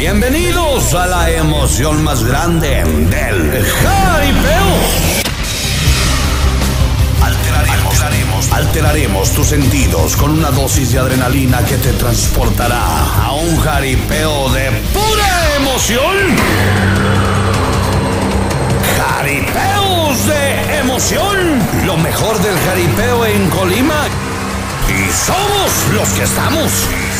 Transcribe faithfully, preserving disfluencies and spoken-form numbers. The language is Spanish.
Bienvenidos a la emoción más grande del jaripeo. Alteraremos, alteraremos, alteraremos tus sentidos con una dosis de adrenalina que te transportará a un jaripeo de pura emoción. Jaripeos de emoción. Lo mejor del jaripeo en Colima. Y somos los que estamos.